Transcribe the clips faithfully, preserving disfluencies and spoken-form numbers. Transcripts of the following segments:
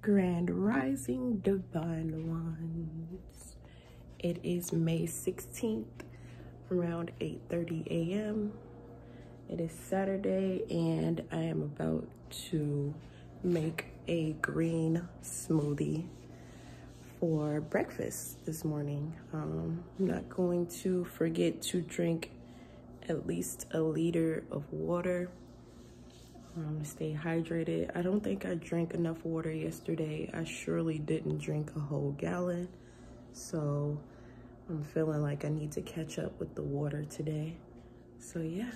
Grand Rising Divine Ones. It is May sixteenth, around eight thirty a m It is Saturday, and I am about to make a green smoothie for breakfast this morning. Um, I'm not going to forget to drink at least a liter of water. Um, stay hydrated. I don't think I drank enough water yesterday. I surely didn't drink a whole gallon. So I'm feeling like I need to catch up with the water today. So yeah.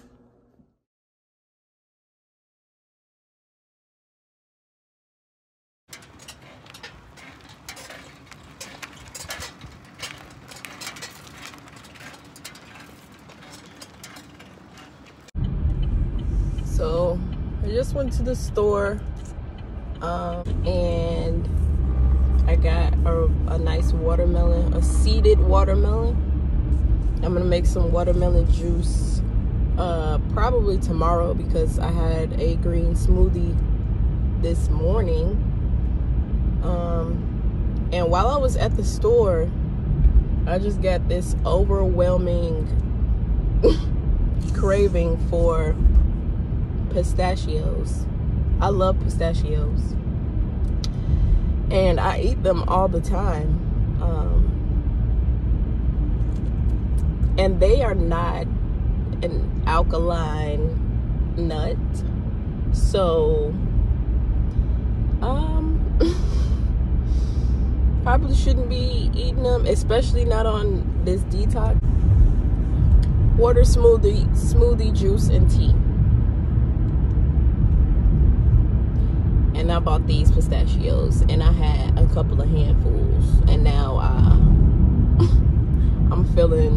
So I just went to the store um, and I got a, a nice watermelon, a seeded watermelon. I'm gonna make some watermelon juice uh, probably tomorrow because I had a green smoothie this morning. Um, and while I was at the store, I just got this overwhelming craving for pistachios. I love pistachios and I eat them all the time, um, and they are not an alkaline nut, so um probably shouldn't be eating them, especially not on this detox. Water, smoothie smoothie juice, and tea. And I bought these pistachios, and I had a couple of handfuls, and now uh, I'm feeling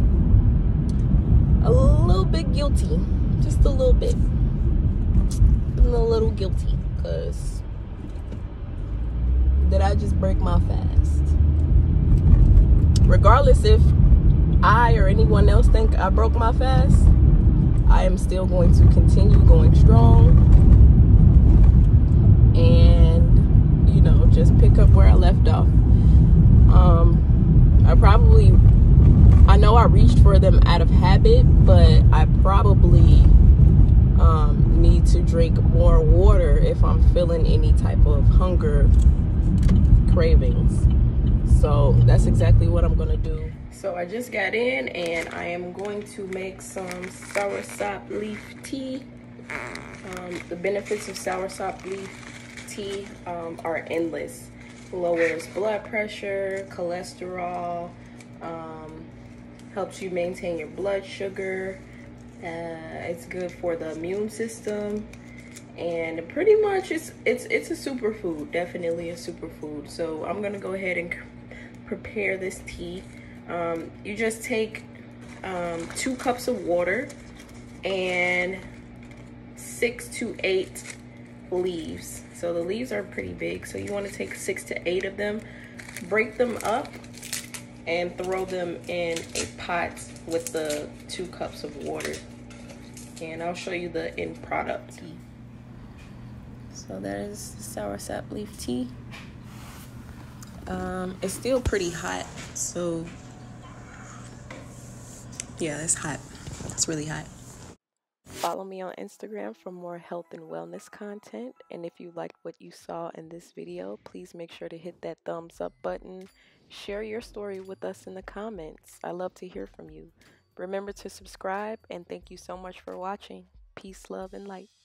a little bit guilty, just a little bit, feeling a little guilty, because did I just break my fast? Regardless if I or anyone else think I broke my fast, I am still going to continue going strong. And, you know, just pick up where I left off. Um, I probably, I know I reached for them out of habit, but I probably um, need to drink more water if I'm feeling any type of hunger cravings. So that's exactly what I'm gonna do. So I just got in, and I am going to make some soursop leaf tea. Um, the benefits of soursop leaf tea um, are endless. Lowers blood pressure, cholesterol, um, helps you maintain your blood sugar. Uh, it's good for the immune system, and pretty much it's it's it's a superfood. Definitely a superfood. So I'm gonna go ahead and prepare this tea. Um, you just take um, two cups of water and six to eight leaves. So the leaves are pretty big, so you want to take six to eight of them, break them up, and throw them in a pot with the two cups of water. And I'll show you the end product. Tea. So that is the soursop leaf tea. Um, it's still pretty hot, so yeah, it's hot. It's really hot. Follow me on Instagram for more health and wellness content. And if you liked what you saw in this video, please make sure to hit that thumbs up button. Share your story with us in the comments. I love to hear from you. Remember to subscribe, and thank you so much for watching. Peace, love, and light.